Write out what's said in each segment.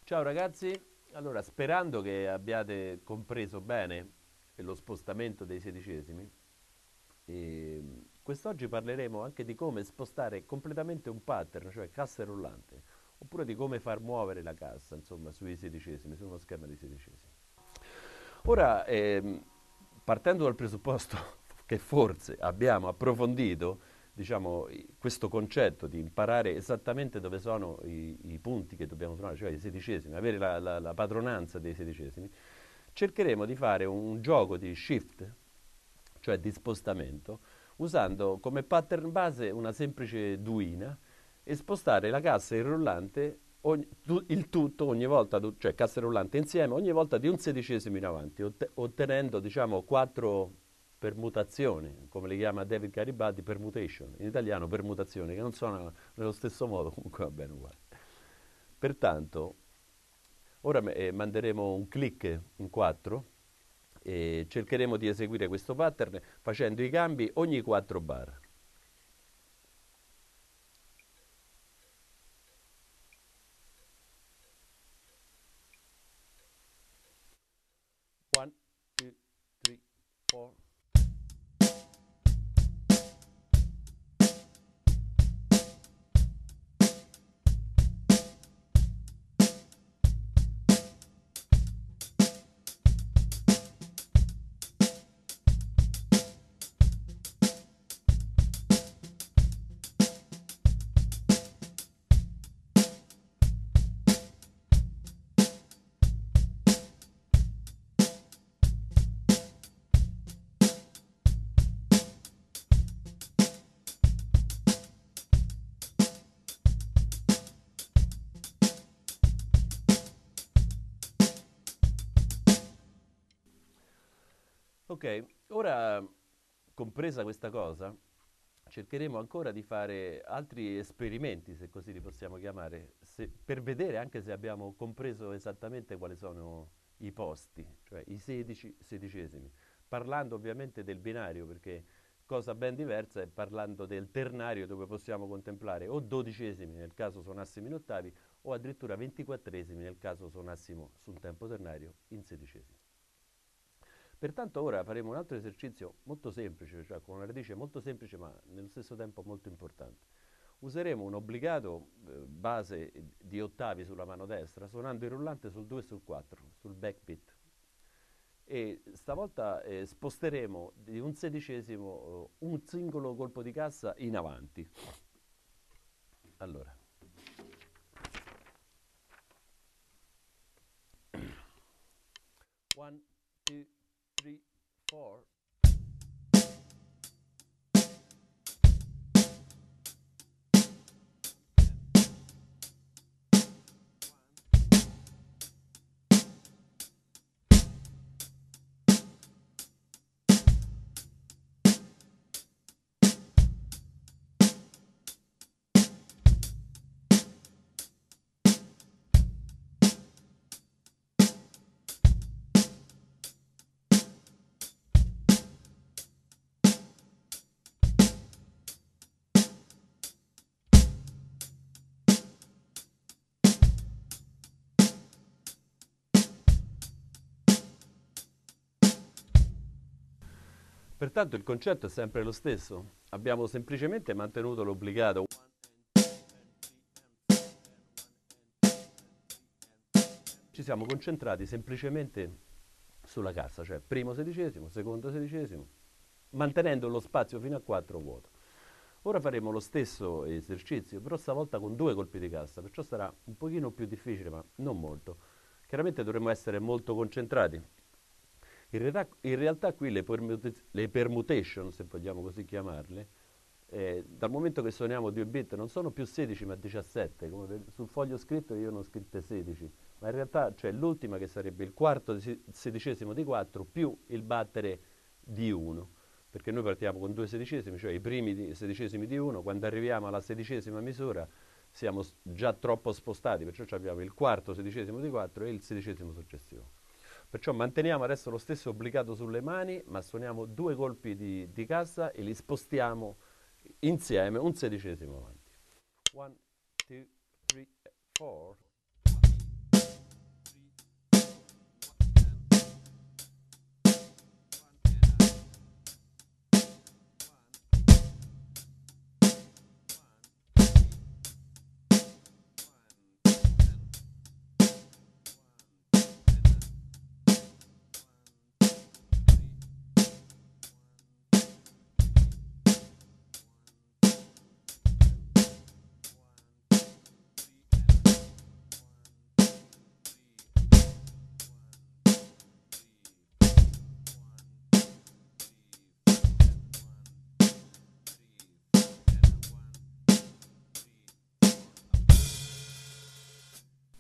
Ciao ragazzi, allora sperando che abbiate compreso bene lo spostamento dei sedicesimi, quest'oggi parleremo anche di come spostare completamente un pattern, cioè cassa rullante, oppure di come far muovere la cassa, insomma, sui sedicesimi, su uno schema di sedicesimi. Ora, partendo dal presupposto che forse abbiamo approfondito, diciamo, questo concetto di imparare esattamente dove sono i punti che dobbiamo suonare, cioè i sedicesimi, avere la padronanza dei sedicesimi, cercheremo di fare un gioco di shift, cioè di spostamento, usando come pattern base una semplice duina e spostare la cassa e il rullante, il tutto ogni volta, cioè cassa e rullante insieme, ogni volta di un sedicesimo in avanti, ottenendo diciamo quattro permutazioni, come le chiama David Garibaldi, permutation, in italiano permutazioni, che non sono nello stesso modo, comunque va bene uguale. Pertanto, ora manderemo un click in 4 e cercheremo di eseguire questo pattern facendo i cambi ogni 4 bar. One, two, three, four. Ok, ora compresa questa cosa, cercheremo ancora di fare altri esperimenti, se così li possiamo chiamare, per vedere anche se abbiamo compreso esattamente quali sono i posti, cioè i 16 sedicesimi, parlando ovviamente del binario, perché cosa ben diversa è parlando del ternario dove possiamo contemplare o dodicesimi nel caso suonassimo in ottavi o addirittura ventiquattresimi nel caso suonassimo su un tempo ternario in sedicesimi. Pertanto ora faremo un altro esercizio molto semplice, cioè con una radice molto semplice ma nello stesso tempo molto importante. Useremo un obbligato base di ottavi sulla mano destra, suonando il rullante sul 2 e sul 4, sul backbeat. E stavolta sposteremo di un sedicesimo un singolo colpo di cassa in avanti. Allora, 1, 2, 3, 4. Pertanto il concetto è sempre lo stesso. Abbiamo semplicemente mantenuto l'obbligato. Ci siamo concentrati semplicemente sulla cassa, cioè primo sedicesimo, secondo sedicesimo, mantenendo lo spazio fino a 4 vuoto. Ora faremo lo stesso esercizio, però stavolta con due colpi di cassa, perciò sarà un pochino più difficile, ma non molto. Chiaramente dovremo essere molto concentrati. In realtà qui le permutation, se vogliamo così chiamarle, dal momento che suoniamo 2 bit non sono più 16 ma 17, sul foglio scritto io ne ho scritte 16, ma in realtà c'è l'ultima che sarebbe il quarto sedicesimo di 4 più il battere di 1, perché noi partiamo con due sedicesimi, cioè i primi sedicesimi di 1, quando arriviamo alla sedicesima misura siamo già troppo spostati, perciò abbiamo il quarto sedicesimo di 4 e il sedicesimo successivo. Perciò manteniamo adesso lo stesso obbligato sulle mani, ma suoniamo due colpi di cassa e li spostiamo insieme un sedicesimo avanti. 1, 2, 3, 4.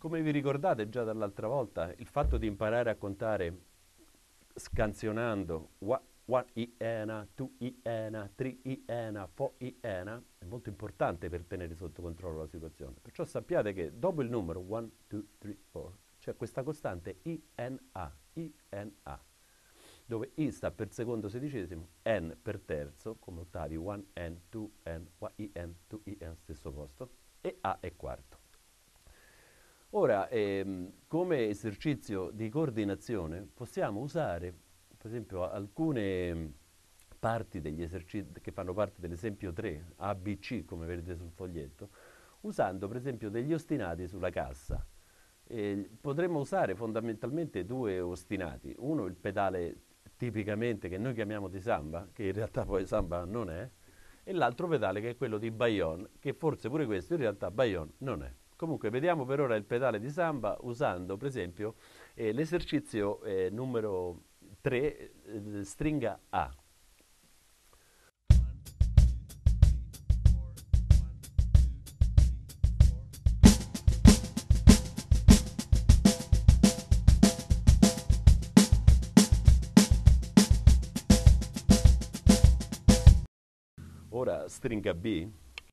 come vi ricordate già dall'altra volta, il fatto di imparare a contare scansionando one iena, two iena, three iena, four iena è molto importante per tenere sotto controllo la situazione. Perciò sappiate che dopo il numero 1, 2, 3, 4 c'è questa costante INA, dove I sta per secondo sedicesimo, N per terzo, come ottavi, 1N, 2N, 1En, 2En, stesso posto, e A è quarto. Ora, come esercizio di coordinazione possiamo usare, per esempio, alcune parti degli esercizi che fanno parte dell'esempio 3, A, B, C, come vedete sul foglietto, usando per esempio degli ostinati sulla cassa. Potremmo usare fondamentalmente due ostinati, uno il pedale tipicamente che noi chiamiamo di samba, che in realtà poi samba non è, e l'altro pedale che è quello di Bayon, che forse pure questo in realtà Bayon non è. Comunque vediamo per ora il pedale di samba usando per esempio l'esercizio numero 3, stringa A. Ora stringa B.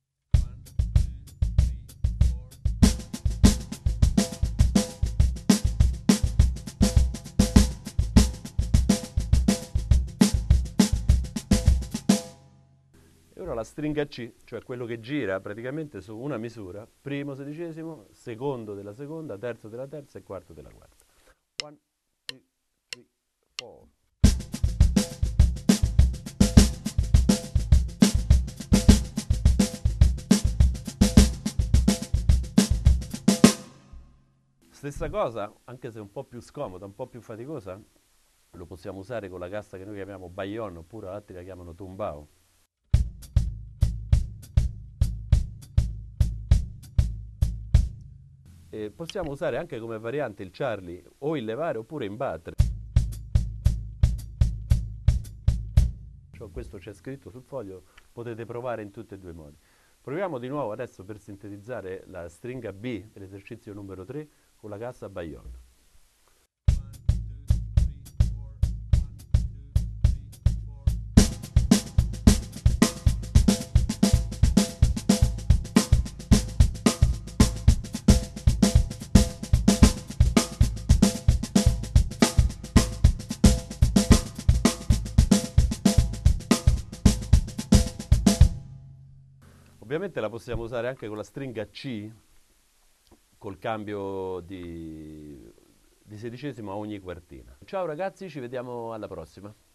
E ora la stringa C, cioè quello che gira praticamente su una misura, primo sedicesimo, secondo della seconda, terzo della terza e quarto della quarta. 1, 2, 3, 4. Stessa cosa, anche se un po' più scomoda, un po' più faticosa, lo possiamo usare con la cassa che noi chiamiamo Bayon, oppure altri la chiamano Tumbao. E possiamo usare anche come variante il Charlie o il levare oppure imbattere. Cioè, questo c'è scritto sul foglio, potete provare in tutti e due i modi. Proviamo di nuovo adesso per sintetizzare la stringa B dell'esercizio numero 3 con la cassa Bayon. Ovviamente la possiamo usare anche con la stringa C, col cambio di sedicesimo a ogni quartina. Ciao ragazzi, ci vediamo alla prossima.